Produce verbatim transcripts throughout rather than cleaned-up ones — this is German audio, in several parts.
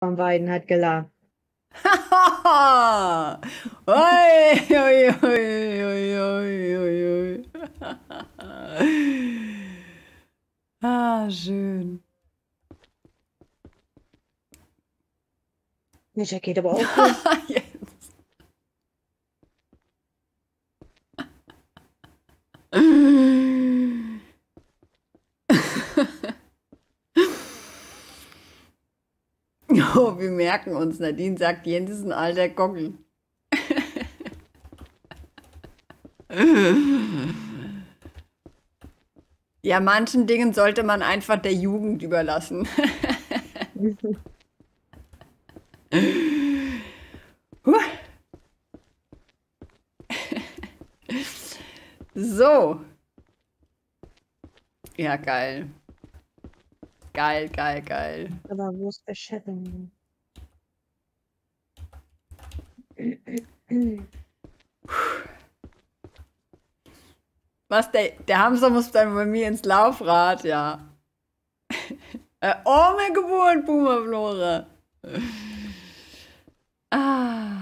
von beiden hat gelacht. Ui, ui, ui, ui, ui, ui, ui. Ah, schön. Micha geht aber auch gut. Jetzt. Oh, wir merken uns. Nadine sagt, Jens ist ein alter Gockel. Ja, manchen Dingen sollte man einfach der Jugend überlassen. Huh. So. Ja, geil. Geil, geil, geil. Aber wo ist der Schatten? Was, der, der Hamster muss dann bei mir ins Laufrad, ja. Äh, oh, meine Geburt, Boomerflora. Ah.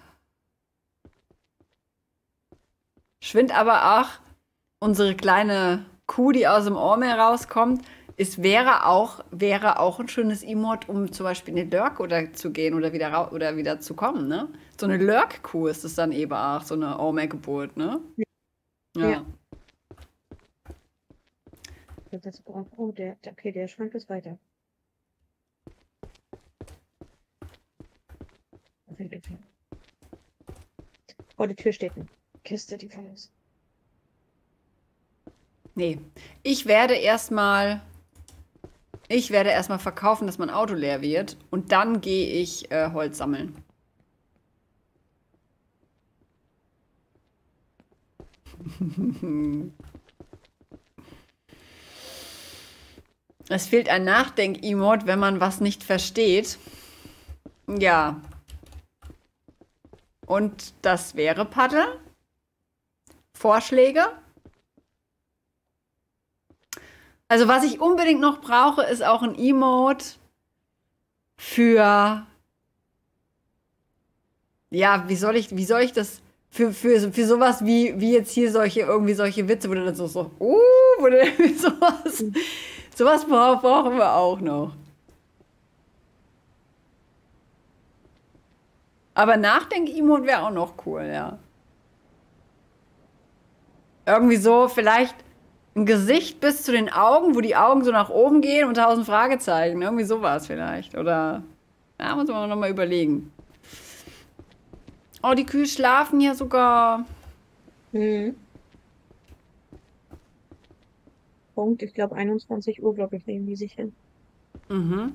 Schwind aber auch unsere kleine Kuh, die aus dem Ohrmeer rauskommt. Es wäre auch, wäre auch ein schönes Emote, um zum Beispiel in den Lurk oder zu gehen oder wieder, rau- oder wieder zu kommen, ne? So eine Lurk-Kuh ist es dann eben auch, so eine Ohrmeer-Geburt, ne? Ja. Ja. Das braucht, oh, der, der- okay, der Schrank ist weiter. Vor der Tür steht eine Kiste, die voll ist. Nee. Ich werde erstmal, ich werde erstmal verkaufen, dass mein Auto leer wird und dann gehe ich äh, Holz sammeln. Es fehlt ein Nachdenk-Emote, wenn man was nicht versteht. Ja. Und das wäre Paddel. Vorschläge? Also was ich unbedingt noch brauche, ist auch ein Emote für, ja, wie soll ich, wie soll ich das, für, für, für sowas wie, wie jetzt hier solche, irgendwie solche Witze, wo du dann so, so, uh, wo du irgendwie sowas, sowas bra- brauchen wir auch noch. Aber Nachdenk-Emote wäre auch noch cool, ja. Irgendwie so, vielleicht ein Gesicht bis zu den Augen, wo die Augen so nach oben gehen und tausend Fragezeichen. Irgendwie sowas vielleicht. Oder, ja, muss man noch mal überlegen. Oh, die Kühe schlafen hier sogar. Mhm. Punkt, ich glaube einundzwanzig Uhr, glaube ich, legen die sich hin. Mhm.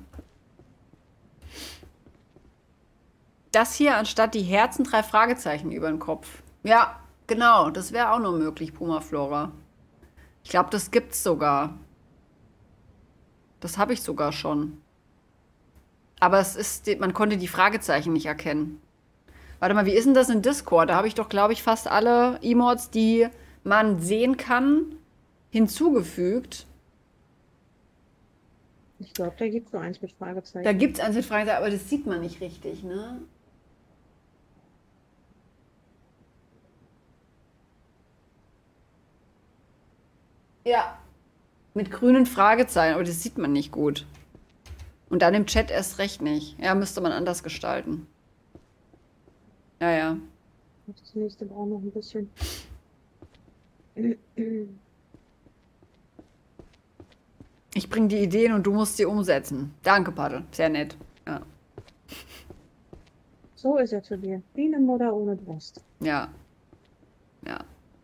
Das hier anstatt die Herzen drei Fragezeichen über den Kopf. Ja, genau, das wäre auch noch möglich, Pumaflora. Ich glaube, das gibt's sogar. Das habe ich sogar schon. Aber es ist, man konnte die Fragezeichen nicht erkennen. Warte mal, wie ist denn das in Discord? Da habe ich doch, glaube ich, fast alle Emotes, die man sehen kann, hinzugefügt. Ich glaube, da gibt es nur eins mit Da Fragezeichen. gibt es eins mit Fragezeichen, aber das sieht man nicht richtig, ne? Ja, mit grünen Fragezeichen, aber das sieht man nicht gut. Und dann im Chat erst recht nicht. Ja, müsste man anders gestalten. Ja, ja. Das nächste braucht noch ein bisschen. Ich bringe die Ideen und du musst sie umsetzen. Danke, Paddel. Sehr nett. Ja. So ist er zu dir. Wie eine Mutter ohne Brust. Ja. Ja.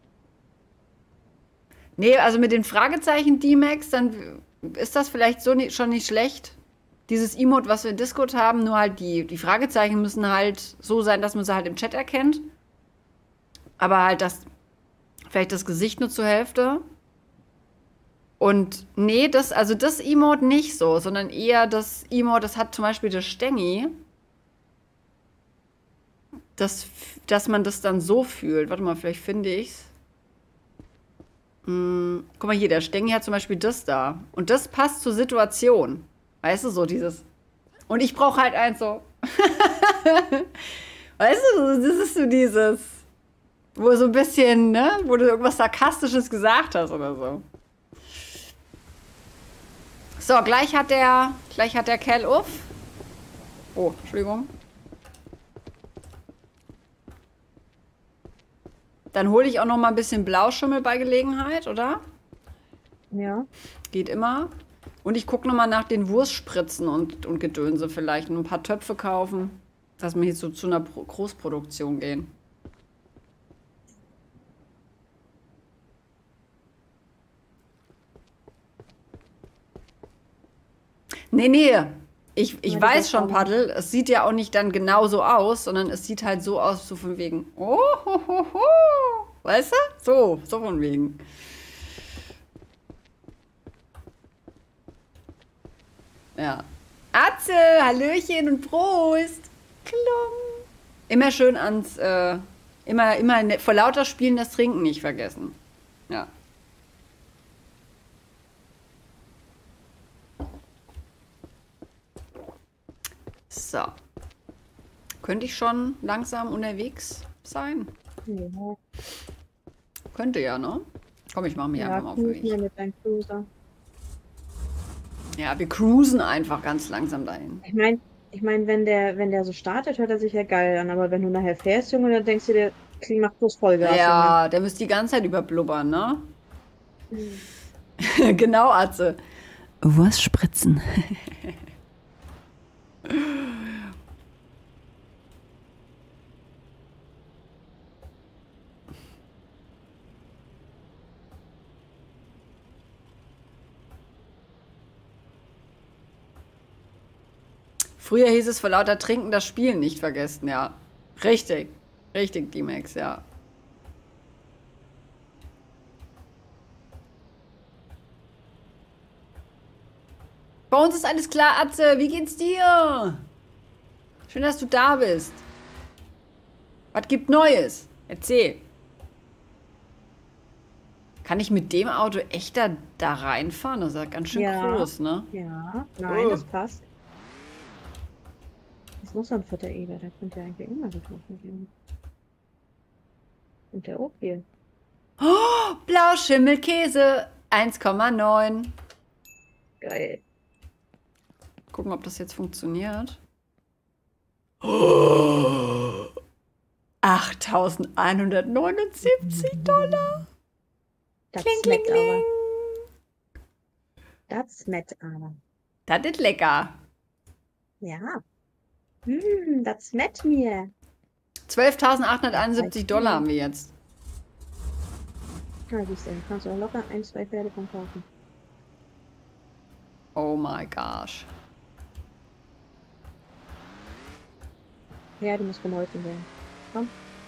Nee, also mit den Fragezeichen D-Max, dann ist das vielleicht so ni- schon nicht schlecht. Dieses Emote, was wir in Discord haben, nur halt die, die Fragezeichen müssen halt so sein, dass man sie halt im Chat erkennt. Aber halt das, vielleicht das Gesicht nur zur Hälfte. Und nee, das, also das Emote nicht so, sondern eher das Emote, das hat zum Beispiel das Stengi, das, dass man das dann so fühlt. Warte mal, vielleicht finde ich's. Hm, guck mal hier, der Stengi hat zum Beispiel das da. Und das passt zur Situation. Weißt du, so dieses. Und ich brauche halt eins so. Weißt du, das ist so dieses, wo so ein bisschen, ne, wo du irgendwas Sarkastisches gesagt hast oder so. So, gleich hat der, gleich hat der Kerl auf. Oh, Entschuldigung. Dann hole ich auch noch mal ein bisschen Blauschimmel bei Gelegenheit, oder? Ja. Geht immer. Und ich gucke noch mal nach den Wurstspritzen und, und Gedönse vielleicht. Und ein paar Töpfe kaufen, dass wir jetzt so zu einer Pro Großproduktion gehen. Nee, nee. Ich, ich Ja, weiß das schon, auch. Paddel. Es sieht ja auch nicht dann genau so aus, sondern es sieht halt so aus, so von wegen. Oh, ho, ho, ho. Weißt du? So, so von wegen. Ja. Atze, Hallöchen und Prost. Klum. Immer schön ans, äh, immer, immer ne, vor lauter Spielen das Trinken nicht vergessen. Ja. So. Könnte ich schon langsam unterwegs sein? Ja, Könnte ja, ne? Komm, ich mache mich ja, einfach mal auf den cruise mal Weg. mit deinem Cruiser. Ja, wir cruisen einfach ganz langsam dahin. Ich meine, ich mein, wenn der, wenn der so startet, hört er sich ja geil an. Aber wenn du nachher fährst, Junge, dann denkst du dir, Kling macht bloß Vollgas, Junge. Ja, der müsste die ganze Zeit überblubbern, ne? Hm. Genau, Atze. Wurstspritzen. Früher hieß es vor lauter Trinken das Spielen nicht vergessen, ja. Richtig. Richtig, D-Max, ja. Bei uns ist alles klar, Atze. Wie geht's dir? Schön, dass du da bist. Was gibt Neues? Erzähl. Kann ich mit dem Auto echt da, da reinfahren? Das ist ja ganz schön Ja, groß, ne? ja, nein, Oh. das passt. Das muss so ein vierter Eber, der könnte ja eigentlich immer getroffen gehen. Und der Opel. Oh, Blauschimmelkäse. eins Komma neun. Geil. Gucken, ob das jetzt funktioniert. Oh, achttausendeinhundertneunundsiebzig Dollar. Das Kling, schmeckt kling, aber. kling. Das schmeckt aber. Das ist lecker. Ja. Hm, das schmeckt mir. zwölftausendachthunderteinundsiebzig Dollar haben wir jetzt. Ja, siehst du, kannst du auch locker ein, zwei Pferde von kaufen. Oh my gosh. Ja, du musst geholfen werden. Komm.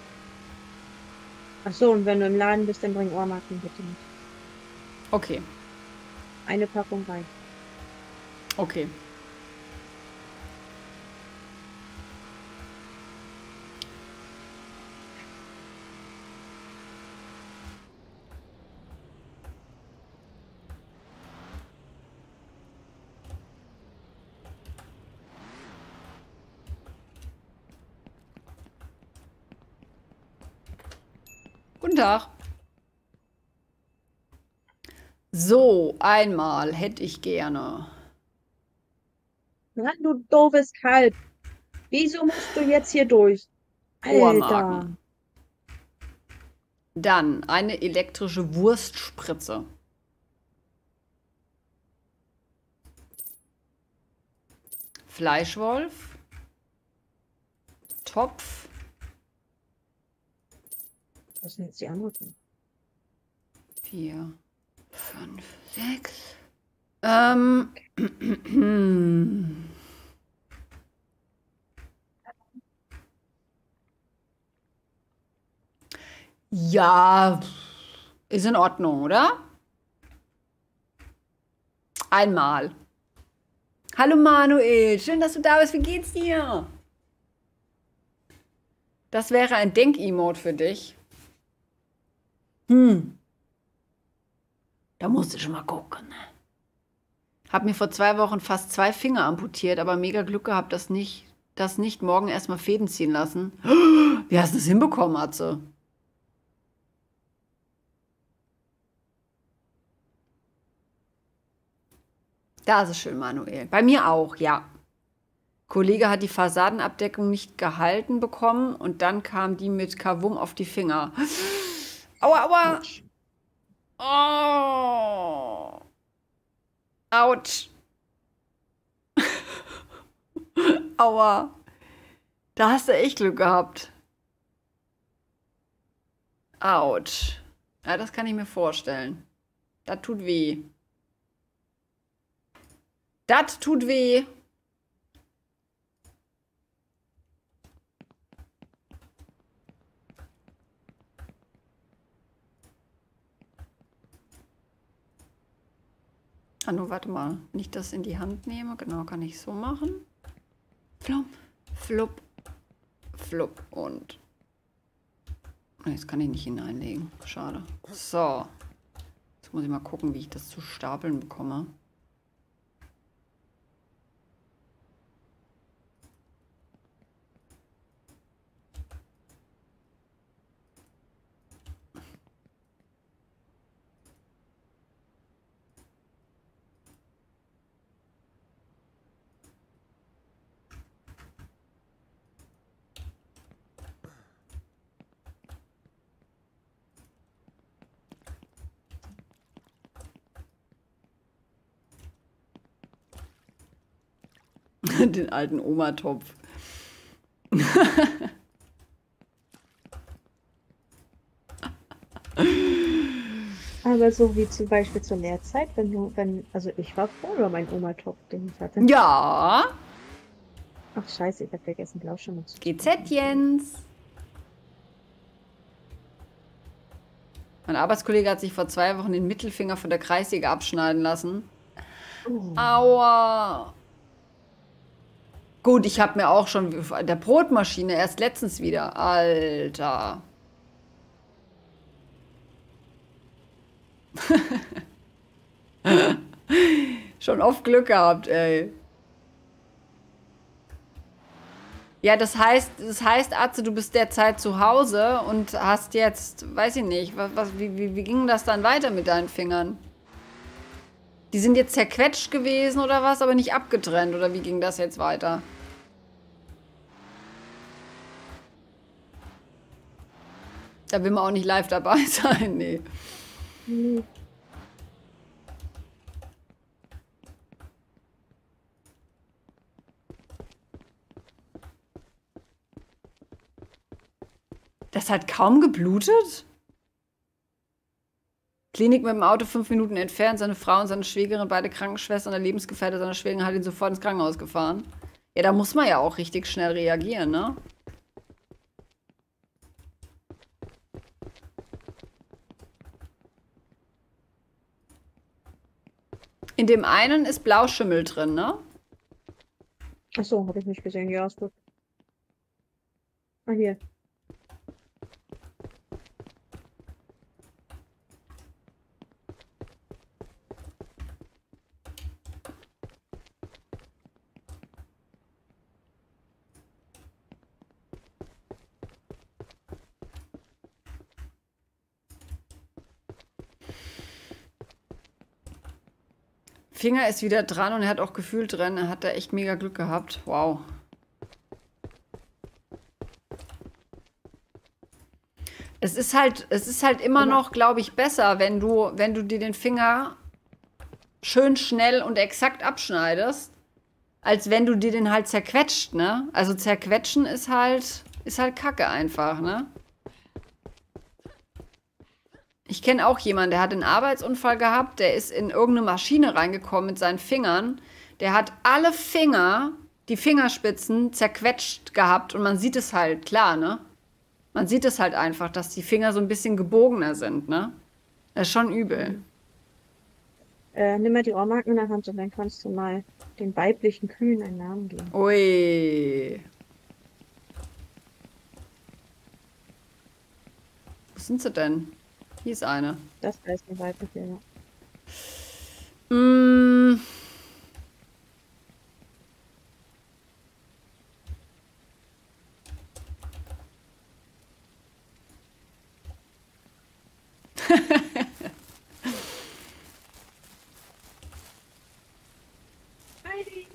Ach so, und wenn du im Laden bist, dann bring Ohrmarken bitte mit. Okay, Eine Packung reicht. okay. Guten Tag. So, einmal hätte ich gerne. Na, du doofes Kalb. Wieso musst du jetzt hier durch? Alter. Ohrmarken. Dann eine elektrische Wurstspritze. Fleischwolf. Topf. Was sind jetzt die anderen? Vier, fünf, sechs. Ähm. Ja, ist in Ordnung, oder? Einmal. Hallo Manuel, schön, dass du da bist. Wie geht's dir? Das wäre ein Denk-Emote für dich. Hm. Da musst du schon mal gucken. Hab mir vor zwei Wochen fast zwei Finger amputiert, aber mega Glück gehabt, dass nicht, dass nicht morgen erstmal Fäden ziehen lassen. Wie hast du das hinbekommen, Atze? Da ist es schön, Manuel. Bei mir auch, ja. Kollege hat die Fassadenabdeckung nicht gehalten bekommen und dann kam die mit Kavum auf die Finger. Aua, aua! Autsch. Oh! Autsch! Aua! Da hast du echt Glück gehabt. Autsch. Ja, das kann ich mir vorstellen. Das tut weh. Das tut weh. Ah, nur warte mal. Wenn ich das in die Hand nehme, genau, kann ich so machen. Flupp, flupp, flupp und... Jetzt kann ich nicht hineinlegen. Schade. So. Jetzt muss ich mal gucken, wie ich das zu stapeln bekomme. Den alten Oma-Topf. Aber so wie zum Beispiel zur Lehrzeit, wenn du, wenn, also ich war froh über meinen Oma-Topf, den ich hatte. Ja. Ach scheiße, ich habe vergessen, Blauschimmer zu G Z Jens. Mein Arbeitskollege hat sich vor zwei Wochen den Mittelfinger von der Kreissäge abschneiden lassen. Oh. Aua. Gut, ich habe mir auch schon der Brotmaschine erst letztens wieder. Alter. Schon oft Glück gehabt, ey. Ja, das heißt, das heißt, Atze, du bist derzeit zu Hause und hast jetzt, weiß ich nicht, was, was, wie, wie, wie ging das dann weiter mit deinen Fingern? Die sind jetzt zerquetscht gewesen oder was, aber nicht abgetrennt, oder wie ging das jetzt weiter? Da will man auch nicht live dabei sein, nee. Hm. Das hat kaum geblutet? Klinik mit dem Auto fünf Minuten entfernt. Seine Frau und seine Schwägerin, beide Krankenschwestern, der Lebensgefährte seiner Schwägerin, hat ihn sofort ins Krankenhaus gefahren. Ja, da muss man ja auch richtig schnell reagieren, ne? In dem einen ist Blauschimmel drin, ne? Achso, habe ich nicht gesehen. Ja, ist gut. Ah, hier. Finger ist wieder dran und er hat auch Gefühl drin. Er hat da echt mega Glück gehabt. Wow. Es ist halt, es ist halt immer noch, glaube ich, besser, wenn du, wenn du dir den Finger schön schnell und exakt abschneidest, als wenn du dir den halt zerquetscht, ne? Also zerquetschen ist halt, ist halt Kacke einfach, ne? Ich kenne auch jemanden, der hat einen Arbeitsunfall gehabt, der ist in irgendeine Maschine reingekommen mit seinen Fingern. Der hat alle Finger, die Fingerspitzen zerquetscht gehabt und man sieht es halt, klar, ne? Man sieht es halt einfach, dass die Finger so ein bisschen gebogener sind, ne? Das ist schon übel. Äh, nimm mal die Ohrmarken in der Hand und dann kannst du mal den weiblichen Kühen einen Namen geben. Ui. Wo sind sie denn? Hier ist eine. Das heißt eine weibliche, ja. Mm, Heidi.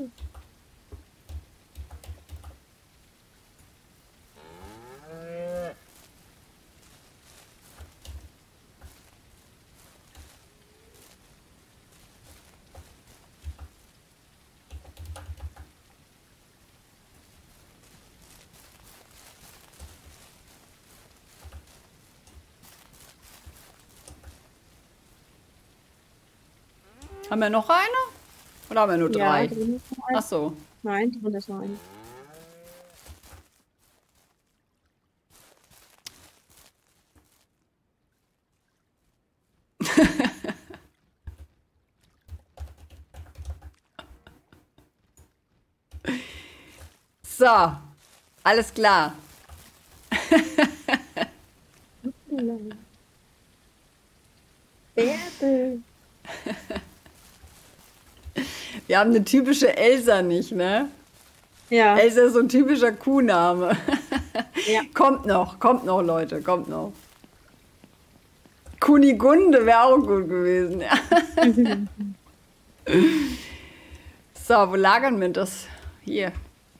Haben wir noch eine? Oder haben wir nur Ja, drei? drin ist noch ein. Ach so. Nein, drin ist noch ein. So, alles klar. Bärbel. Wir haben eine typische Elsa nicht, ne? Ja, Elsa ist so ein typischer Kuhname. ja. Kommt noch, kommt noch, Leute, kommt noch. Kunigunde wäre auch gut gewesen. Ja. So, wo lagern wir das? Hier.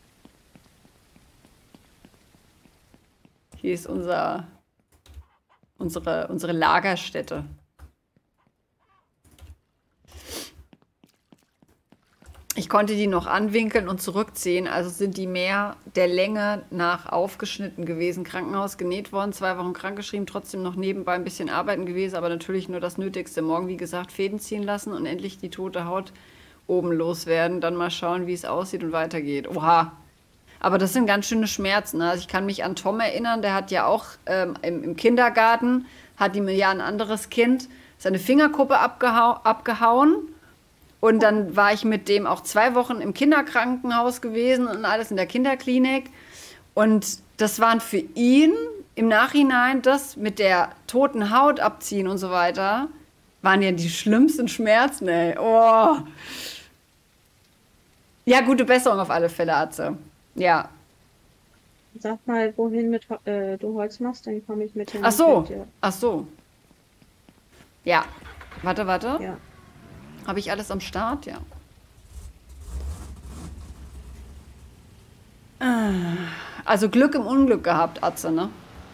Hier ist unser, unsere, unsere Lagerstätte. Ich konnte die noch anwinkeln und zurückziehen, also sind die mehr der Länge nach aufgeschnitten gewesen. Krankenhaus genäht worden, zwei Wochen krankgeschrieben, trotzdem noch nebenbei ein bisschen arbeiten gewesen, aber natürlich nur das Nötigste. Morgen, wie gesagt, Fäden ziehen lassen und endlich die tote Haut oben loswerden. Dann mal schauen, wie es aussieht und weitergeht. Oha! Aber das sind ganz schöne Schmerzen. Also ich kann mich an Tom erinnern, der hat ja auch ähm, im, im Kindergarten, hat ihm ja ein anderes Kind seine Fingerkuppe abgehau abgehauen. Und dann war ich mit dem auch zwei Wochen im Kinderkrankenhaus gewesen und alles in der Kinderklinik. Und das waren für ihn im Nachhinein, das mit der toten Haut abziehen und so weiter, waren ja die schlimmsten Schmerzen, ey. Oh. Ja, gute Besserung auf alle Fälle, Atze. Ja. Sag mal, wohin mit Ho- äh, du Holz machst, dann komme ich mit hin. Ach und so. helf dir. Ach so. Ja. Warte, warte. Ja. Habe ich alles am Start? Ja. Also Glück im Unglück gehabt, Atze, ne?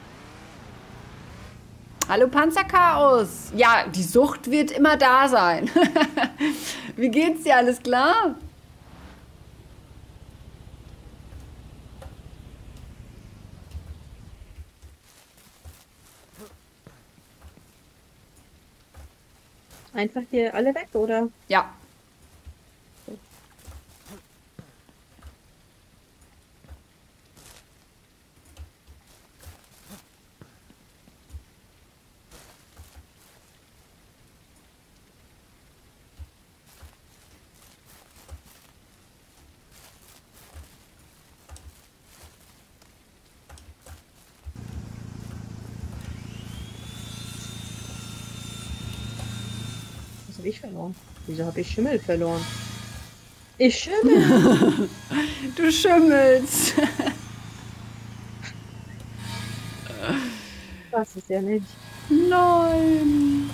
Hallo Panzerchaos. Ja, die Sucht wird immer da sein. Wie geht's dir? Alles klar? Einfach hier alle weg, oder? Ja. Was habe ich verloren? Wieso habe ich Schimmel verloren? Ich schimmel! Du schimmelst. Das ist ja nicht. Nein.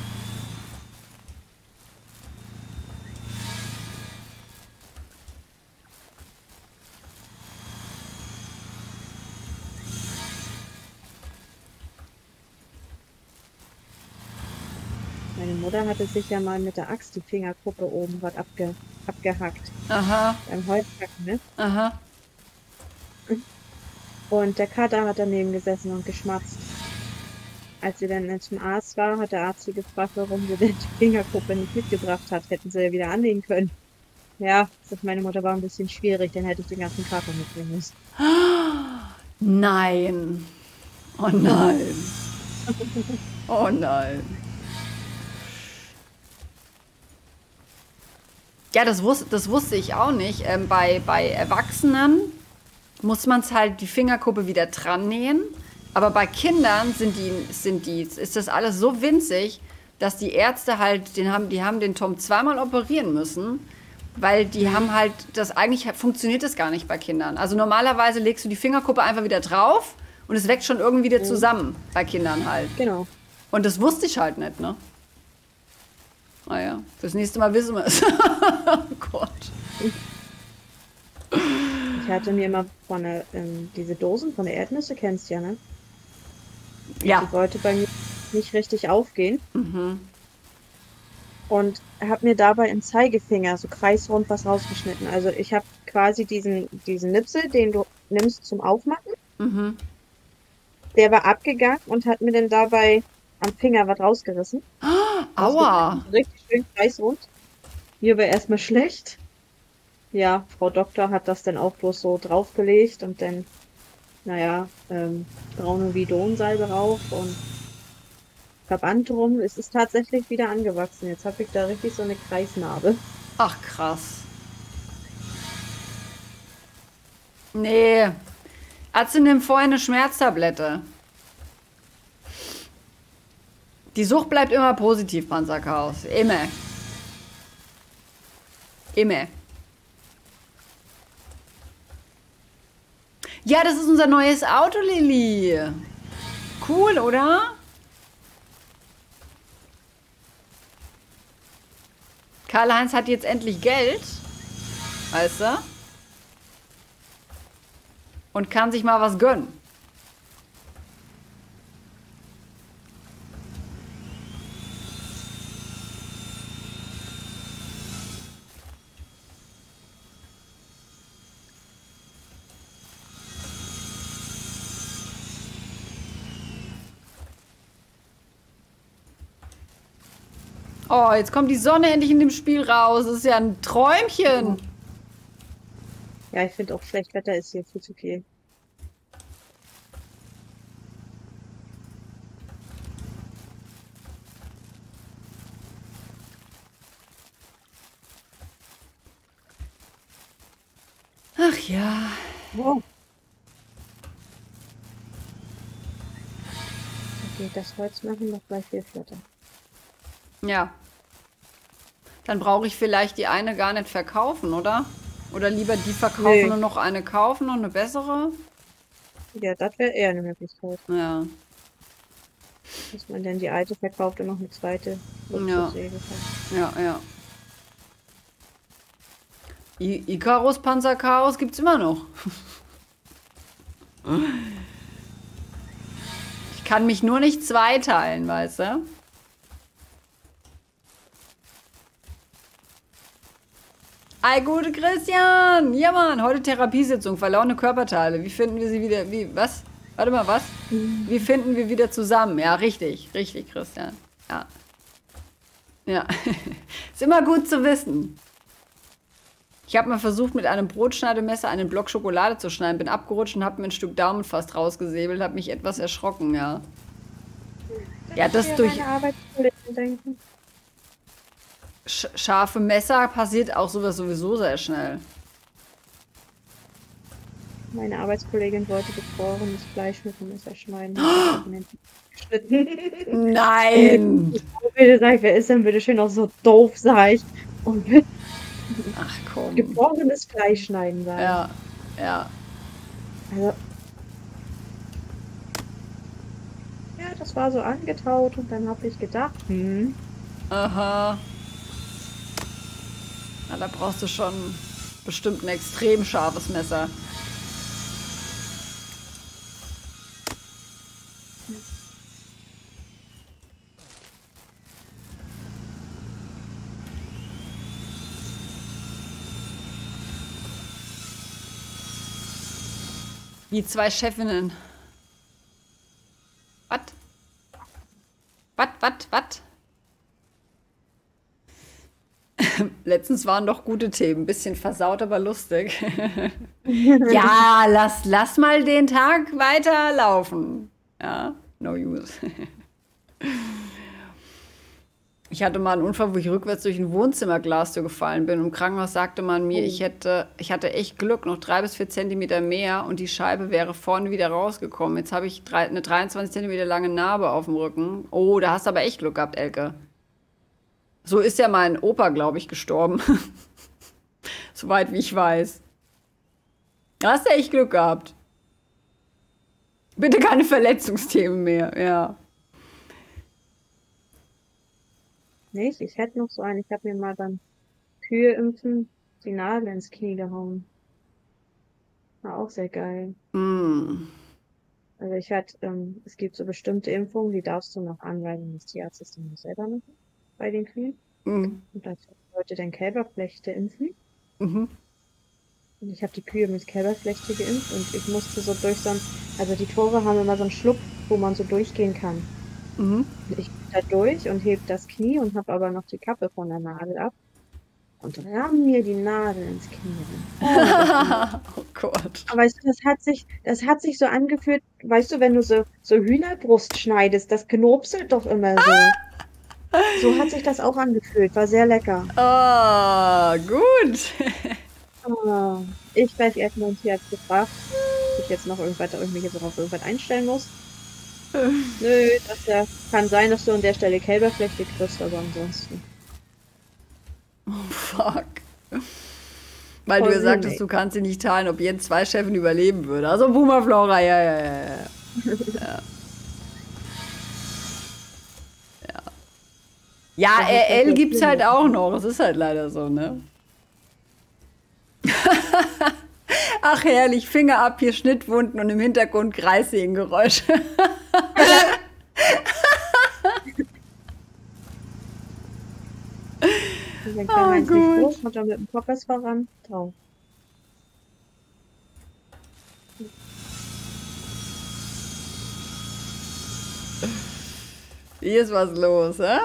Meine Mutter hatte sich ja mal mit der Axt die Fingerkuppe oben was abge abgehackt. Aha, Beim Holzhacken, ne? aha. Und der Kater hat daneben gesessen und geschmatzt. Als sie dann zum Arzt war, hat der Arzt sie gefragt, warum sie denn die Fingerkuppe nicht mitgebracht hat. Hätten sie ja wieder anlegen können. Ja, sagt meine Mutter, war ein bisschen schwierig, dann hätte ich den ganzen Kater mitbringen müssen. Nein. Oh nein. Oh nein. Ja, das, wus das wusste ich auch nicht. Ähm, bei, bei Erwachsenen muss man es halt die Fingerkuppe wieder dran nähen. Aber bei Kindern sind die, sind die, ist das alles so winzig, dass die Ärzte halt, den haben, die haben den Tom zweimal operieren müssen, weil die haben halt, das eigentlich funktioniert das gar nicht bei Kindern. Also normalerweise legst du die Fingerkuppe einfach wieder drauf und es wächst schon irgendwie wieder zusammen bei Kindern halt. Genau. Und das wusste ich halt nicht, ne? Naja, fürs nächste Mal wissen wir es. Oh Gott. Ich hatte mir immer von der, ähm, diese Dosen von der Erdnüsse, kennst du ja, ne? Ja. Die wollte bei mir nicht richtig aufgehen Mhm. und habe mir dabei im Zeigefinger so kreisrund was rausgeschnitten. Also ich habe quasi diesen, diesen Nipsel, den du nimmst zum Aufmachen, Mhm. der war abgegangen und hat mir dann dabei am Finger was rausgerissen. Aua. Rausgeschnitten, richtig schön kreisrund. Mir war erstmal schlecht. Ja, Frau Doktor hat das dann auch bloß so draufgelegt und dann, naja, ähm, braune Bidonsalbe rauf und Verband drum. Es ist tatsächlich wieder angewachsen. Jetzt habe ich da richtig so eine Kreisnarbe. Ach, krass. Nee. Arzt, nimm vorher eine Schmerztablette. Die Sucht bleibt immer positiv, Panzerchaos. Immer. Immer. Ja, das ist unser neues Auto, Lilly. Cool, oder? Karl-Heinz hat jetzt endlich Geld. Weißt du? Und kann sich mal was gönnen. Oh, jetzt kommt die Sonne endlich in dem Spiel raus. Das ist ja ein Träumchen. Ja, ich finde auch Schlechtwetter ist hier viel zu viel. Ach ja. Wow. Okay, das Holz machen noch gleich viel flotter. Ja. Dann brauche ich vielleicht die eine gar nicht verkaufen, oder? Oder lieber die verkaufen Nee. und noch eine kaufen und eine bessere? Ja, das wäre eher eine Möglichkeit, Ja. dass man dann die alte verkauft und noch eine zweite Luxussäge kauft. Ja, ja. I Icarus Panzerchaos gibt's immer noch. Ich kann mich nur nicht zweiteilen, weißt du? Ei, gute Christian! Ja, Mann, heute Therapiesitzung, verlorene Körperteile. Wie finden wir sie wieder? Wie, was? Warte mal, was? Wie finden wir wieder zusammen? Ja, richtig, richtig, Christian. Ja. Ja. Ist immer gut zu wissen. Ich habe mal versucht, mit einem Brotschneidemesser einen Block Schokolade zu schneiden, bin abgerutscht und habe mir ein Stück Daumen fast rausgesäbelt, habe mich etwas erschrocken, ja. Ja, das Ja, durch meine Arbeitskollegen denken. sch scharfe Messer passiert auch sowas sowieso sehr schnell. Meine Arbeitskollegin wollte gefrorenes Fleisch mit dem Messer schneiden. Oh! Geschnitten. Nein! Bitte sag, wer ist denn bitte schön auch so doof, sag ich. Und will Ach komm. gefrorenes Fleisch schneiden, sag ich. Ja, ja. Also, ja, das war so angetaut und dann habe ich gedacht, hm, Aha. Na, da brauchst du schon bestimmt ein extrem scharfes Messer. Wie zwei Chefinnen. Was? Was, was, was? Letztens waren doch gute Themen. Bisschen versaut, aber lustig. Ja, lass, lass mal den Tag weiterlaufen. Ja, no use. Ich hatte mal einen Unfall, wo ich rückwärts durch ein Wohnzimmerglastür gefallen bin. Im Krankenhaus sagte man mir, ich hätte, ich hatte echt Glück, noch drei bis vier Zentimeter mehr und die Scheibe wäre vorne wieder rausgekommen. Jetzt habe ich drei, eine dreiundzwanzig Zentimeter lange Narbe auf dem Rücken. Oh, da hast du aber echt Glück gehabt, Elke. So ist ja mein Opa, glaube ich, gestorben. Soweit wie ich weiß. Da hast du echt Glück gehabt. . Bitte keine Verletzungsthemen mehr, ja. Nicht? Ich hätte noch so einen. Ich habe mir mal beim Kühe impfen die Nadel ins Knie gehauen. War auch sehr geil. Mm. Also ich hatte, ähm, es gibt so bestimmte Impfungen, die darfst du noch anweisen, das Tierarzt ist dann selber machen bei den Kühen. Mm. Und da wollte den Kälberflechte impfen. Mhm. Und ich habe die Kühe mit Kälberflechte geimpft und ich musste so durch so ein, also die Tore haben immer so einen Schlupf, wo man so durchgehen kann. Mhm. Und ich bin da durch und heb das Knie und habe aber noch die Kappe von der Nadel ab und ramm mir die Nadel ins Knie rein. Oh, das war. Oh Gott. Aber weißt du, das hat sich, das hat sich so angefühlt, weißt du, wenn du so, so Hühnerbrust schneidest, das knurpselt doch immer so. So hat sich das auch angefühlt, war sehr lecker. Ah, gut. Ah, ich werde jetzt meinen Tierarzt gefragt, ob ich jetzt noch irgendwas, ob ich mich jetzt noch auf irgendwas einstellen muss. Nö, das ja, kann sein, dass du an der Stelle Kälberflechte kriegst, aber ansonsten. Fuck. Weil du Voll ja sagtest, Remake. du kannst sie nicht teilen, ob Jens zwei Chefen überleben würde. Also Boomer Flora, ja, ja, ja, ja. Ja, ja Das ist äh, das L ja gibt's halt Schlimme. auch noch. Es ist halt leider so, ne? Ach herrlich, Finger ab, hier Schnittwunden und im Hintergrund Kreissägengeräusche. Und wenn Ah, Karl-Heinz nicht gut. groß, hat er mit dem Poppers voran drauf. Hier ist was los, hä?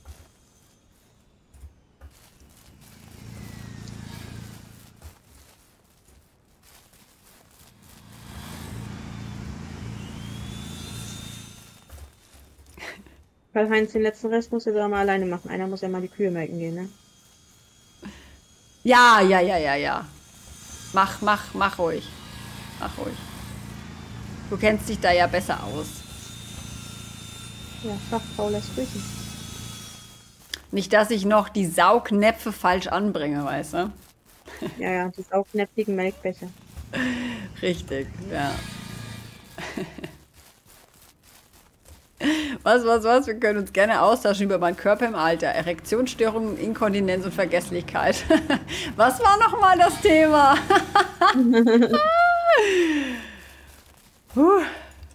Karl-Heinz, den letzten Rest muss er doch mal alleine machen. Einer muss ja mal die Kühe melken gehen, ne? Ja, ja, ja, ja, ja. Mach, mach, mach ruhig. Mach ruhig. Du kennst dich da ja besser aus. Ja, Fachfrau lässt grüßen. Nicht, dass ich noch die Saugnäpfe falsch anbringe, weißt du? Ja, ja, die saugnäpfigen Melkbecher. Richtig, ja. Was, was, was? Wir können uns gerne austauschen über meinen Körper im Alter. Erektionsstörungen, Inkontinenz und Vergesslichkeit. Was war nochmal das Thema? Puh.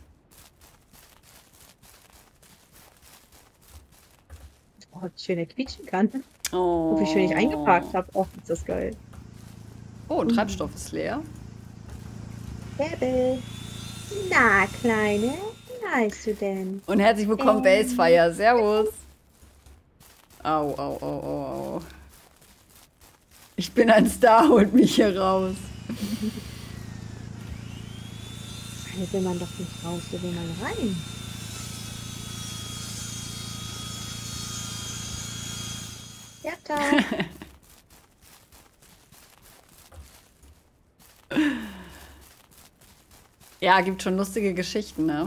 Oh, wie schön er quietschen kann. Oh. Und wie schön ich eingeparkt habe. Oh, ist das geil. Oh, und Treibstoff ist leer. Bäbel. Na, Kleine, wie heißt du denn? Und herzlich willkommen, Ähm. Basefire. Servus. Au, au, au, au, au. Ich bin ein Star, holt mich hier raus. Hier will man doch nicht raus, hier will man rein. Ja, da. Ja, gibt schon lustige Geschichten, ne?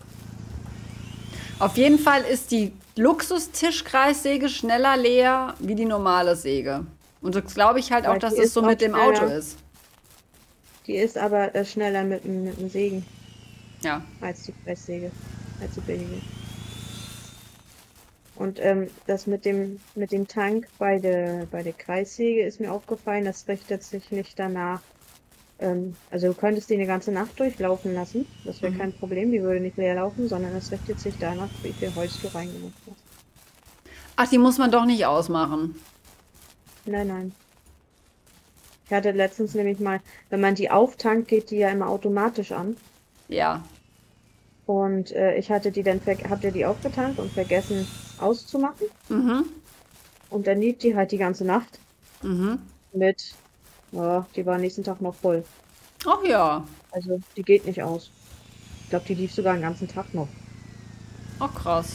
Auf jeden Fall ist die Luxustischkreissäge schneller leer wie die normale Säge. Und das glaube ich halt auch, Weil dass die es ist so auch mit dem Auto schneller. ist. Die ist aber äh, schneller mit, dem- mit dem Sägen Ja. als die Presssäge, als die billige. Und ähm, das mit dem, mit dem Tank bei der, bei der Kreissäge ist mir aufgefallen, das richtet sich nicht danach. Ähm, also du könntest die eine ganze Nacht durchlaufen lassen, das wäre kein Problem, die würde nicht leer laufen, sondern es richtet sich danach, wie viel Holz du reingemacht hast. Ach, die muss man doch nicht ausmachen. Nein, nein. Ich hatte letztens nämlich mal, wenn man die auftankt, geht die ja immer automatisch an. Ja. Und äh, ich hatte die dann, ver- hab dir die aufgetankt und vergessen auszumachen. Mhm. Und dann lief die halt die ganze Nacht Mhm. mit, ja, die war nächsten Tag noch voll. Ach ja. Also die geht nicht aus. Ich glaube, die lief sogar den ganzen Tag noch. Ach krass.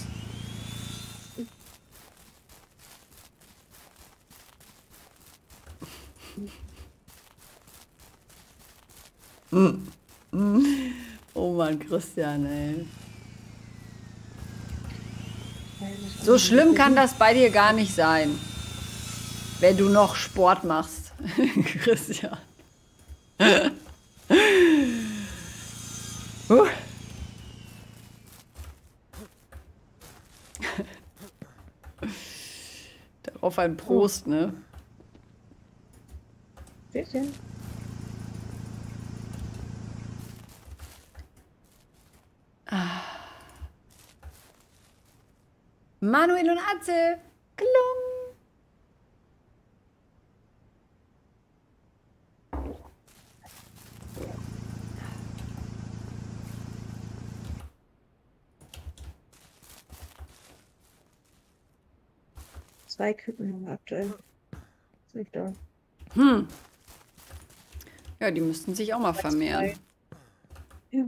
Oh Mann, Christian, ey. So schlimm kann das bei dir gar nicht sein. Wenn du noch Sport machst. Christian. Huh. Auf ein Prost, ne? Tschüsschen. Manuel und Atze. Klung. Zwei Küken haben wir aktuell. Ist nicht da. Hm. Ja, die müssten sich auch mal vermehren. Ja.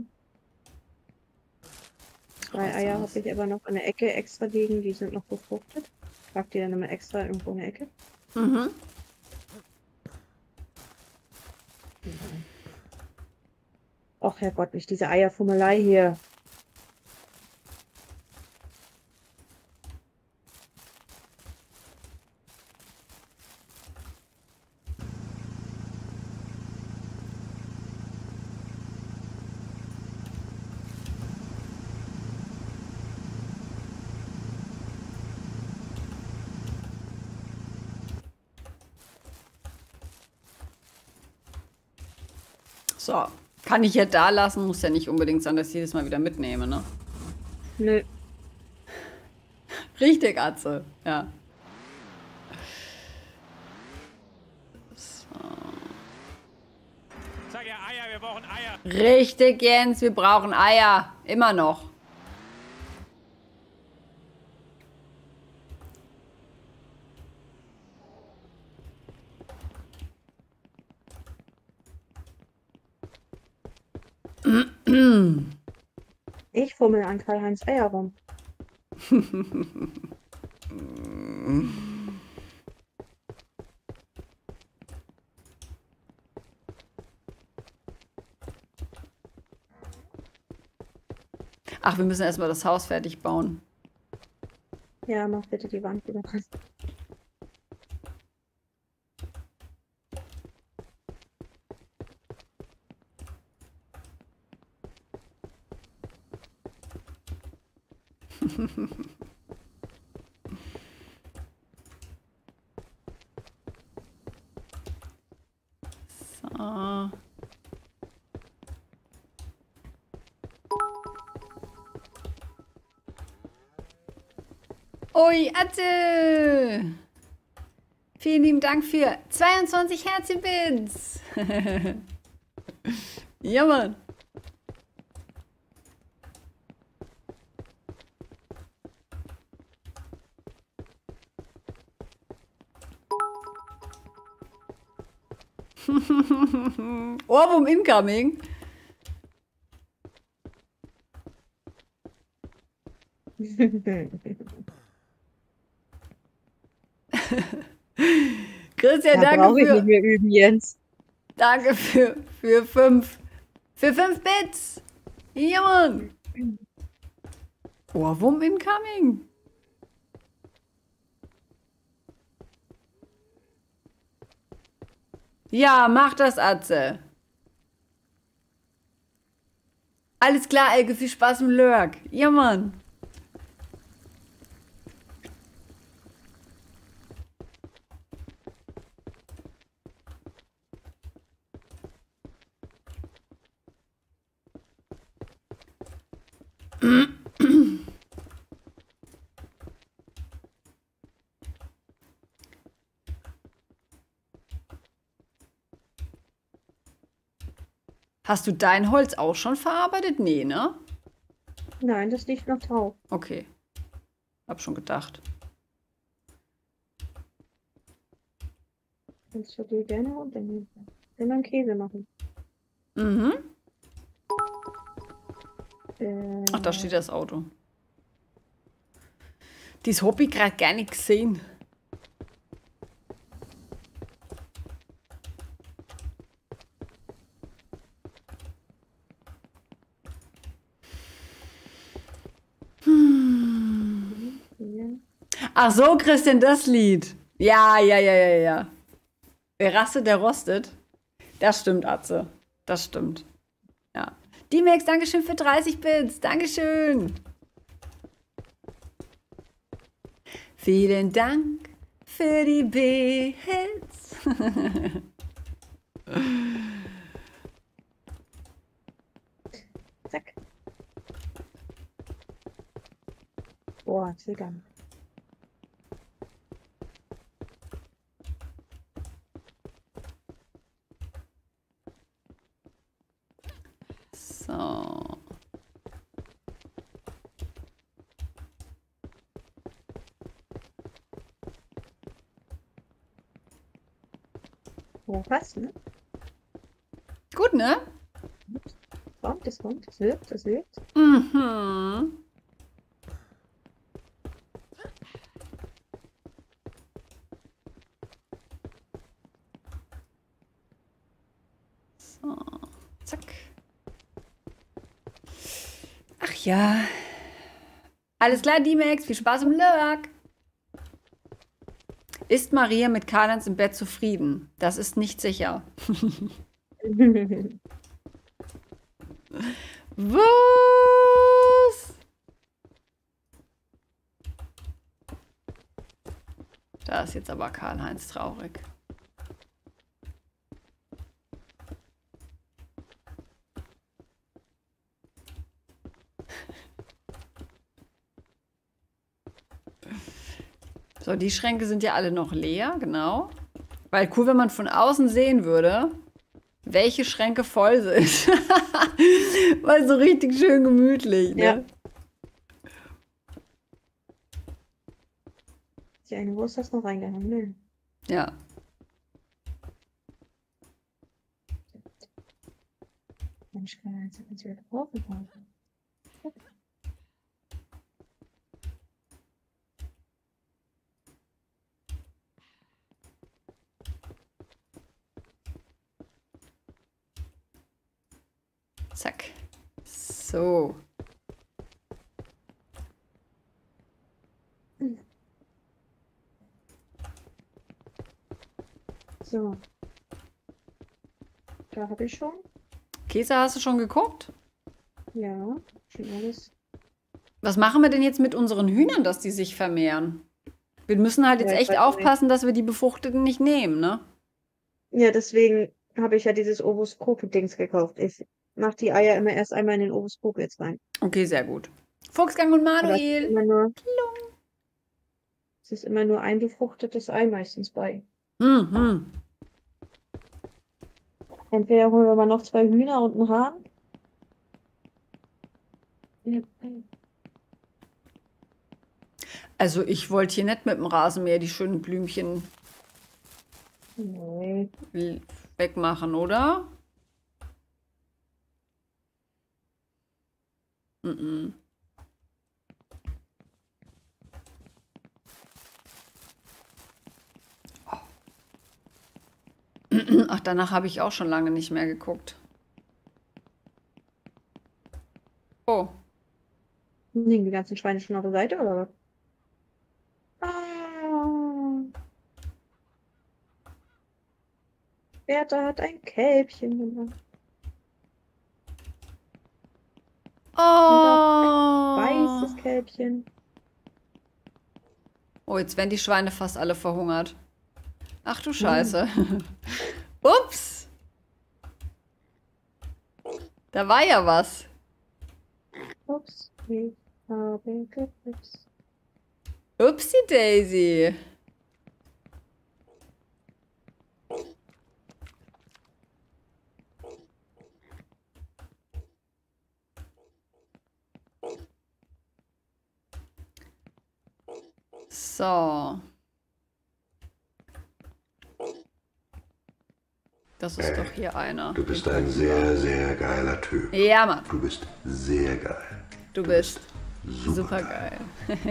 Zwei Eier habe ich aber noch in der Ecke extra liegen, die sind noch befruchtet. Ich trage die dann immer extra irgendwo in der Ecke. Mhm. Och Herrgott, nicht diese Eierfummelei hier. So. Kann ich ja da lassen, muss ja nicht unbedingt sein, dass ich jedes Mal wieder mitnehme, ne? Nö. Richtig, Atze. Ja. So. Sag ja Eier, wir brauchen Eier. Richtig, Jens, wir brauchen Eier. Immer noch. Ich fummel an Karl-Heinz Eier rum. Ach, wir müssen erstmal das Haus fertig bauen. Ja, mach bitte die Wand wieder dran. So. Ui, Atze! Vielen lieben Dank für zweiundzwanzig Herzchen-Bits! Ja, Mann! Ohrwurm incoming! Christian, Da danke brauche ich für, nicht mehr üben, Jens. danke für, für fünf, für fünf Bits. Ja, Mann. Ohrwurm incoming. Ja, mach das, Atze. Alles klar, Elke, viel Spaß im Lurk. Ja, Mann. Hast du dein Holz auch schon verarbeitet? Nee, ne? Nein, das liegt noch drauf. Okay. Hab schon gedacht. Kannst du die gerne runternehmen. Will man Käse machen. Mhm. Äh, Ach, da steht das Auto. Dies Hobby gerade gar nicht gesehen. Ach so, Christian, das Lied. Ja, ja, ja, ja, ja. Wer rastet, der rostet. Das stimmt, Atze. Das stimmt. Ja. D-Max, Dankeschön für dreißig Bits. Dankeschön. Vielen Dank für die B-Hits. Zack. Boah, zögern. So. Ja, passt, ne? Gut, ne? Das kommt, das kommt, das wirkt, das wirkt. Mhm. So, zack. Ach ja. Alles klar, D-Max, viel Spaß im Lurk. Ist Maria mit Karl-Heinz im Bett zufrieden? Das ist nicht sicher. Was? Da ist jetzt aber Karl-Heinz traurig. So, die Schränke sind ja alle noch leer, genau. Weil cool, wenn man von außen sehen würde, welche Schränke voll sind. Weil so richtig schön gemütlich, ne? Ja. Die eine Wurst hast du noch reingehangen, ne? Ja. Mensch, kann jetzt jetzt wieder gebrochen haben. Zack. So. So. Da habe ich schon. Käse, hast du schon geguckt? Ja, schon alles. Was machen wir denn jetzt mit unseren Hühnern, dass die sich vermehren? Wir müssen halt jetzt Ja, ich echt weiß aufpassen, dass wir die Befruchteten nicht nehmen, ne? Ja, deswegen habe ich ja dieses Ovoskop-Dings gekauft. Ich mache die Eier immer erst einmal in den Ovoskop jetzt rein. Okay, sehr gut. Fuchsgang und Aber es ist Manuel. immer nur, es ist immer nur ein befruchtetes Ei meistens bei. Mhm. Entweder holen wir mal noch zwei Hühner und einen Hahn. Ja. Also ich wollte hier nicht mit dem Rasenmäher die schönen Blümchen Nee. l- wegmachen, oder? Mhm. Ach, danach habe ich auch schon lange nicht mehr geguckt. Oh, Liegen die ganzen Schweine schon auf der Seite, oder was? Ah. Bertha hat ein Kälbchen gemacht. oh. Weißes Kälbchen. Oh, jetzt werden die Schweine fast alle verhungert. Ach du Scheiße. Ups. Da war ja was. Ups, ich habe geputzt. Upsi Daisy. So. Das ist doch hier einer. Du bist ein sehr, sehr geiler Typ. Ja, Mann. Du bist sehr geil. Du bist Super. super geil.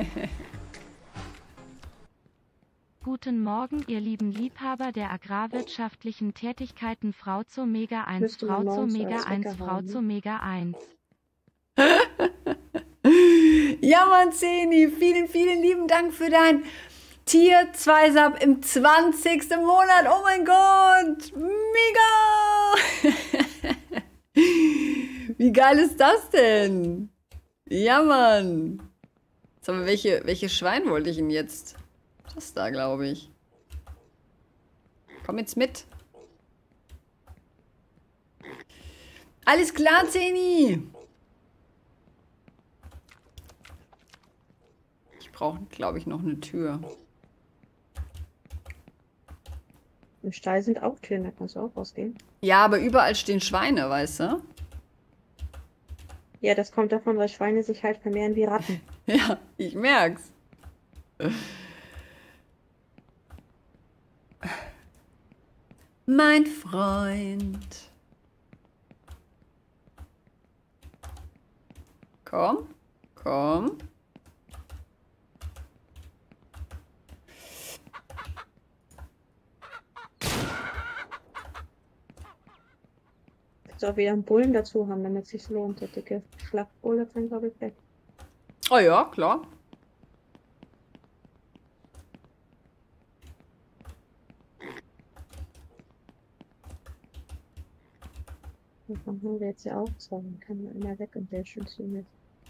Guten Morgen, ihr lieben Liebhaber der agrarwirtschaftlichen Tätigkeiten Frau zur Mega eins, Müsste man Frau zur morgens Mega als eins, Wecker Frau haben. zur Mega eins. Ja, Mann, Zeni, vielen, vielen lieben Dank für dein Tier zwei Sub im zwanzigsten Monat. Oh mein Gott, mega! Wie geil ist das denn? Ja, Mann. Sag mal, welche, welche Schwein wollte ich denn jetzt? Das da, glaube ich. Komm jetzt mit. Alles klar, Zeni. Ich brauche, glaube ich, noch eine Tür. Im Stall sind auch Türen, da kannst du auch rausgehen. Ja, aber überall stehen Schweine, weißt du? Ja, das kommt davon, weil Schweine sich halt vermehren wie Ratten. Ja, ich merk's. Mein Freund. Komm, komm. Kannst auch wieder einen Bullen dazu haben, damit es sich lohnt. Der dicke Schlachtbulle kann, glaube ich, weg. Oh ja, klar. Davon haben wir jetzt ja auch zwei. Dann kann man immer weg und der schön mit.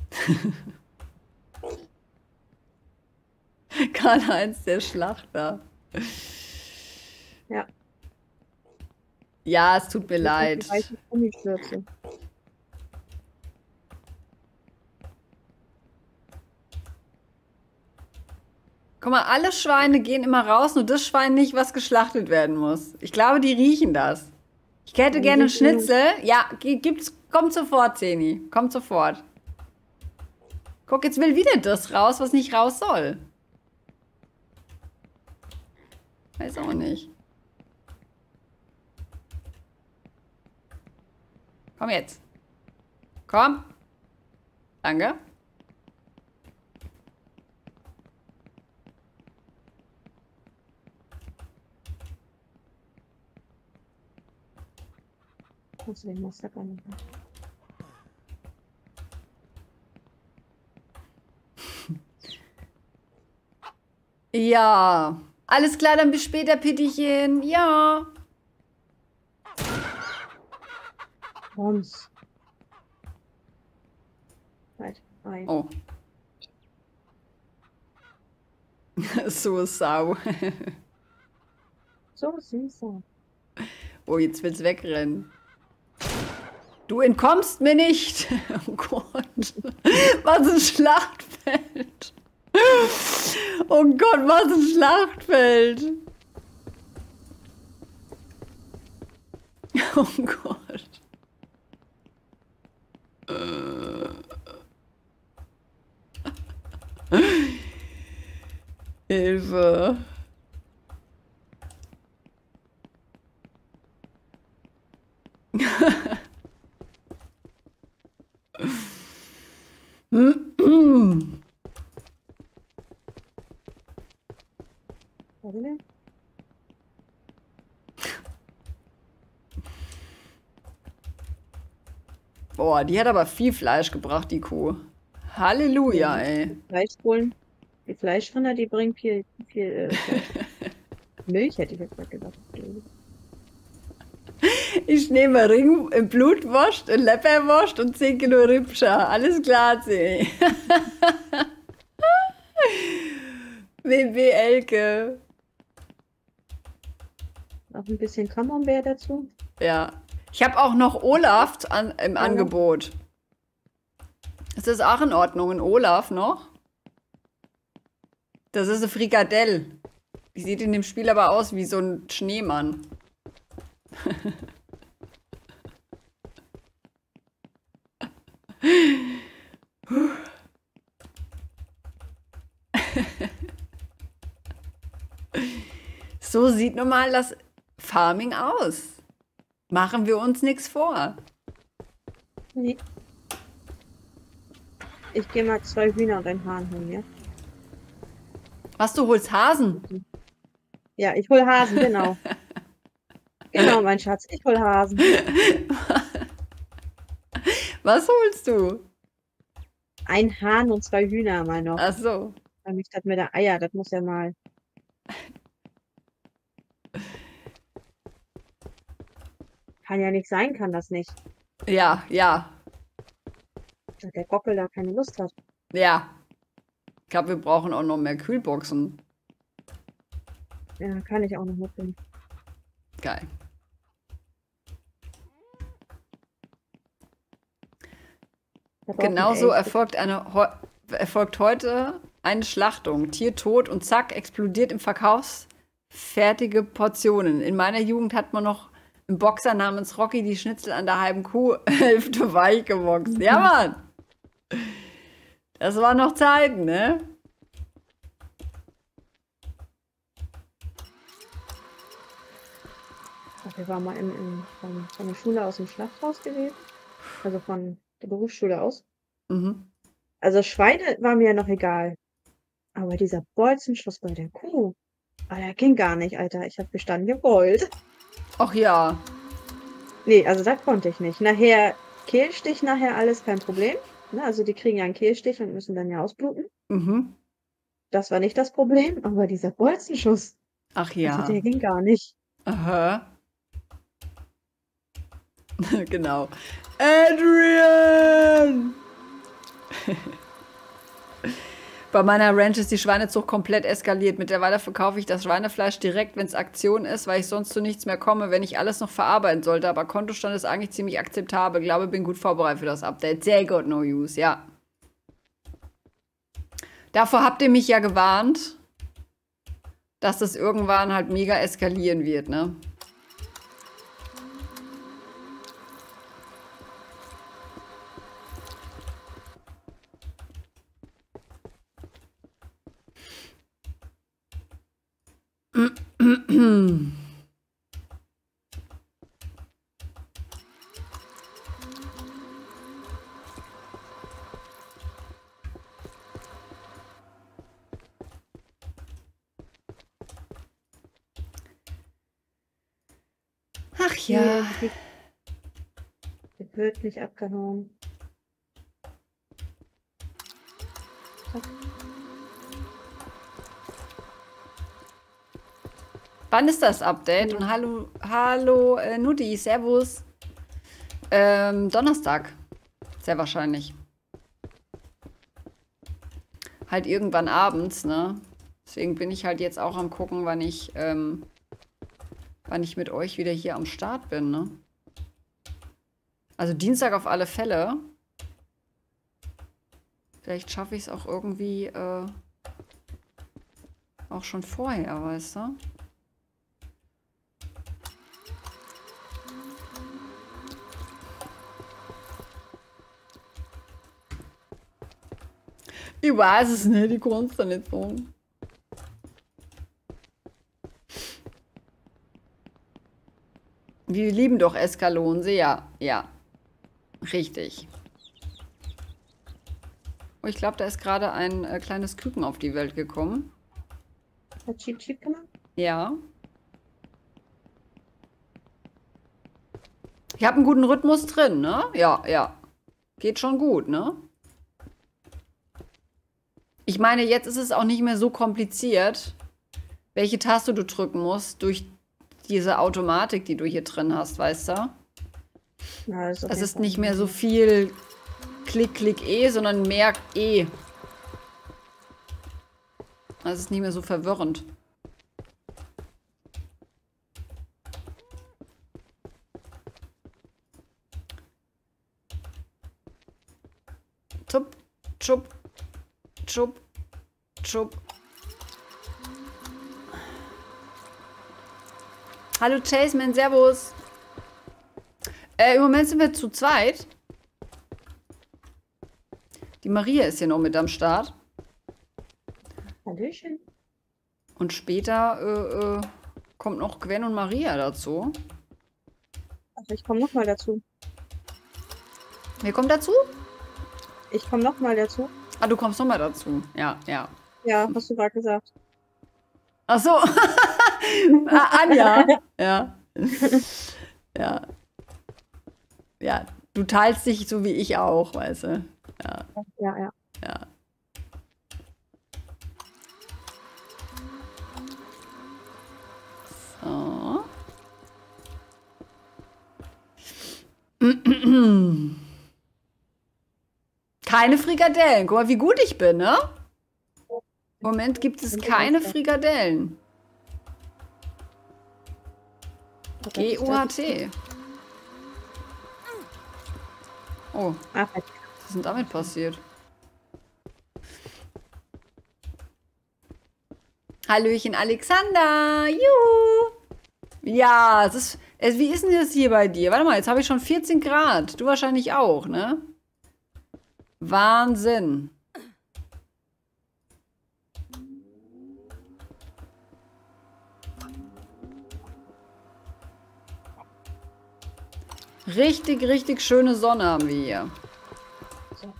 Karl-Heinz, der Schlachter. Ja. Ja, es tut mir Das leid. sind die weißen Gummischürze. Guck mal, alle Schweine gehen immer raus, nur das Schwein nicht, was geschlachtet werden muss. Ich glaube, die riechen das. Ich hätte Dann gerne einen sind die- Schnitzel. Ja, gi- gibt's, kommt sofort, Zeni. Kommt sofort. Guck, jetzt will wieder das raus, was nicht raus soll. Weiß auch nicht. Komm jetzt. Komm. Danke. Muss ich den Massaker nicht machen. Ja. Alles klar, dann bis später, Pittichen. Ja. Rums. Weit rein. Oh. So Sau. So süß. Oh, jetzt will's wegrennen. Du entkommst mir nicht. Oh Gott. Was ein Schlachtfeld. Oh Gott, was ein Schlachtfeld. Oh Gott. Hilfe. Warte mal. Boah, die hat aber viel Fleisch gebracht, die Kuh. Halleluja, ey. Die Fleischbullen, die Fleischrinder, die bringen viel, viel äh, Fleisch. Milch hätte ich jetzt mal gedacht. Ich nehme Ring, äh, Blutwurst, äh, Leberwurst und zehn Kilo Rippscher. Alles klar, C. W W Elke. Noch ein bisschen Camembert dazu. Ja. Ich habe auch noch Olaf an, im Ja. Angebot. Ist das auch in Ordnung? Ein Olaf noch? Das ist eine Frikadelle. Die sieht in dem Spiel aber aus wie so ein Schneemann. So sieht nun mal das Farming aus. Machen wir uns nichts vor. Nee. Ich gehe mal zwei Hühner und einen Hahn holen, ja? Was, du holst Hasen? Ja, ich hol Hasen, genau. Genau, mein Schatz, ich hol Hasen. Was holst du? Ein Hahn und zwei Hühner mal noch. Ach so. Weil mich das mit der Eier, das muss ja mal. Kann ja nicht sein, kann das nicht. Ja, ja, Dass der Gockel da keine Lust hat. ja. Ich glaube, wir brauchen auch noch mehr Kühlboxen. Ja, kann ich auch noch mitnehmen. Geil. Da braucht man Genauso echt- erfolgt, eine, heu- erfolgt heute eine Schlachtung. Tier tot und zack, explodiert im Verkaufs fertige Portionen. In meiner Jugend hat man noch einen Boxer namens Rocky die Schnitzel an der halben Kuhhälfte weich geboxt. Ja, Mann! Das waren noch Zeiten, ne? Ach, wir waren mal in, in, von, von der Schule aus im Schlachthaus gewesen. Also von der Berufsschule aus. Mhm. Also Schweine war mir ja noch egal. Aber dieser Bolzenschuss bei der Kuh, ah, der ging gar nicht, Alter. Ich habe bestanden geheult. Ach ja. Nee, also das konnte ich nicht. Nachher Kehlstich, nachher alles kein Problem. Ne, also die kriegen ja einen Kehlstich und müssen dann ja ausbluten. Mhm. Das war nicht das Problem, aber dieser Bolzenschuss, Ach also ja. der ging gar nicht. Aha. Genau. Adrian! Bei meiner Ranch ist die Schweinezucht komplett eskaliert. Mittlerweile verkaufe ich das Schweinefleisch direkt, wenn es Aktion ist, weil ich sonst zu nichts mehr komme, wenn ich alles noch verarbeiten sollte. Aber Kontostand ist eigentlich ziemlich akzeptabel. Glaube, bin gut vorbereitet für das Update. Sehr gut, no use, ja. Davor habt ihr mich ja gewarnt, dass das irgendwann halt mega eskalieren wird, ne? Ach ja. Die, die wird nicht abgehauen. Zack. Wann ist das Update? Und hallo, hallo, äh, Nudi, servus. Ähm, Donnerstag. Sehr wahrscheinlich. Halt irgendwann abends, ne? Deswegen bin ich halt jetzt auch am gucken, wann ich, ähm, wann ich mit euch wieder hier am Start bin, ne? Also Dienstag auf alle Fälle. Vielleicht schaffe ich es auch irgendwie, äh, auch schon vorher, weißt du? Ich weiß es nicht, ich kann es da nicht sagen. Wir lieben doch Eskalonse, ja, ja. Richtig. Oh, ich glaube, da ist gerade ein äh, kleines Küken auf die Welt gekommen. Hat Cheep Cheep gemacht? Ja. Ich habe einen guten Rhythmus drin, ne? Ja, ja. Geht schon gut, ne? Ich meine, jetzt ist es auch nicht mehr so kompliziert, welche Taste du drücken musst durch diese Automatik, die du hier drin hast, weißt du? Ja, das ist auf Es jeden ist Fall nicht mehr so gut. viel Klick, Klick, E, sondern mehr E. Es ist nicht mehr so verwirrend. Zup, tschup, tschup, tschup. Hallo Chaseman, servus. Äh, im Moment sind wir zu zweit. Die Maria ist hier noch mit am Start. Hallöchen. Und später äh, äh, kommt noch Gwen und Maria dazu. Ach, ich komme nochmal dazu. Wer kommt dazu? Ich komme nochmal dazu. Ah, du kommst nochmal dazu. Ja, ja. Ja, hast du gerade gesagt. Ach so. Ah, Anja. Ja. Ja. Ja, du teilst dich so wie ich auch, weißt du. Ja, Ja, ja. ja. So. Keine Frikadellen. Guck mal, wie gut ich bin, ne? Im Moment gibt es keine Frikadellen. G U H T. Oh, Ach, was ist denn damit passiert? Hallöchen, Alexander. Juhu. Ja, es ist, es, wie ist denn das hier bei dir? Warte mal, jetzt habe ich schon vierzehn Grad. Du wahrscheinlich auch, ne? Wahnsinn. Richtig, richtig schöne Sonne haben wir hier. so.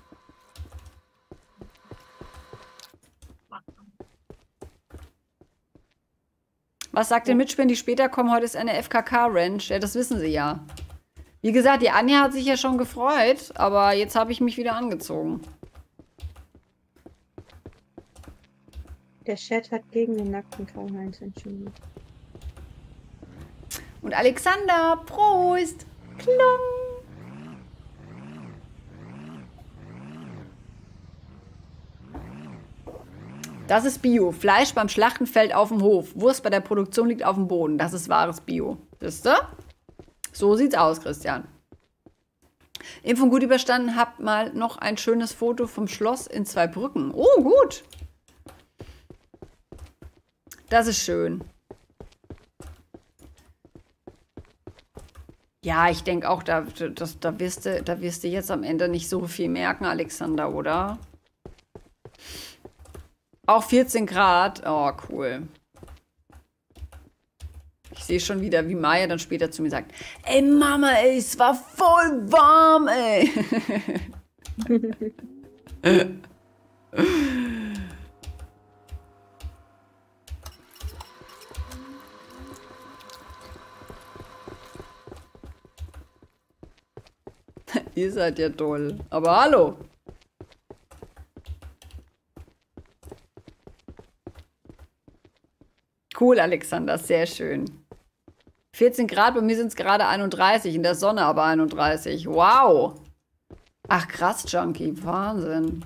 Was sagt den Mitspielern, die später kommen? Heute ist eine F K K-Ranch. Ja, das wissen sie ja. Wie gesagt, die Anja hat sich ja schon gefreut, aber jetzt habe ich mich wieder angezogen. Der Chat hat gegen den nackten Karl-Heinz entschieden. Und Alexander, Prost! Klong! Das ist Bio. Fleisch beim Schlachten fällt auf dem Hof. Wurst bei der Produktion liegt auf dem Boden. Das ist wahres Bio. Wisst ihr? So sieht's aus, Christian. Impfung gut überstanden. Habt mal noch ein schönes Foto vom Schloss in Zweibrücken. Oh, gut. Das ist schön. Ja, ich denke auch, da, das, da, wirst du, da wirst du jetzt am Ende nicht so viel merken, Alexander, oder? Auch vierzehn Grad. Oh, cool. Ich sehe schon wieder, wie Maya dann später zu mir sagt, ey Mama, ey, es war voll warm, ey. Ihr seid ja toll. Aber hallo. Cool, Alexander. Sehr schön. vierzehn Grad, bei mir sind es gerade einunddreißig. In der Sonne aber einunddreißig. Wow. Ach, krass, Junkie. Wahnsinn.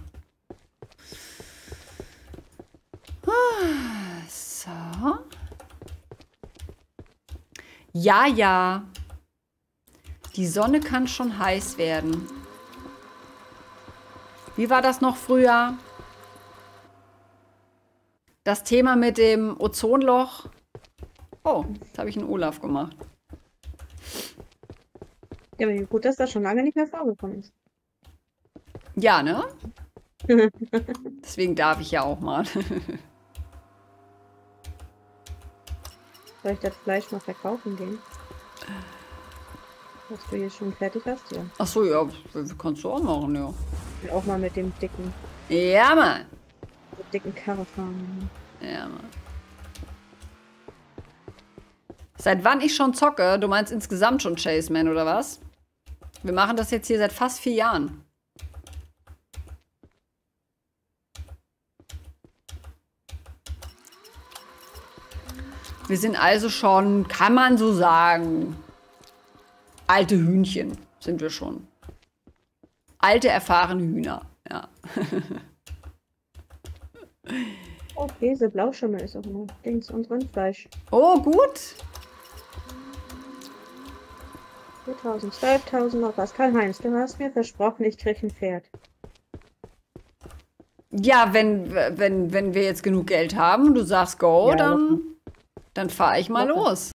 So. Ja, ja. Die Sonne kann schon heiß werden. Wie war das noch früher? Das Thema mit dem Ozonloch. Oh, jetzt habe ich einen Olaf gemacht. Ja, aber gut, dass das schon lange nicht mehr vorgekommen ist. Ja, ne? Deswegen darf ich ja auch mal. Soll ich das Fleisch mal verkaufen gehen? Was du hier schon fertig hast, ja. Ach so, ja, kannst du auch machen, ja. Und auch mal mit dem dicken, Ja, Mann. mit dicken Karre fahren. Ja, Mann. Seit wann ich schon zocke? Du meinst insgesamt schon Chase Man, oder was? Wir machen das jetzt hier seit fast vier Jahren. Wir sind also schon, kann man so sagen, alte Hühnchen sind wir schon. Alte, erfahrene Hühner, ja. Oh, Käse, Blauschimmel ist auch noch Dings und Rindfleisch. Oh, gut. viertausend, zwölftausend noch was. Karl-Heinz, du hast mir versprochen, ich krieg ein Pferd. Ja, wenn, wenn, wenn wir jetzt genug Geld haben und du sagst go, Ja, dann, dann fahre ich mal locker. los.